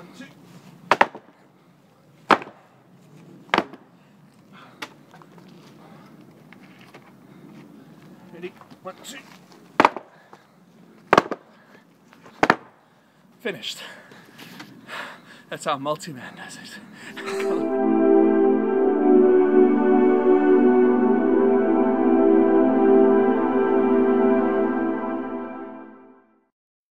1, 2. Ready? 1, 2. Finished. That's how Multiman does it.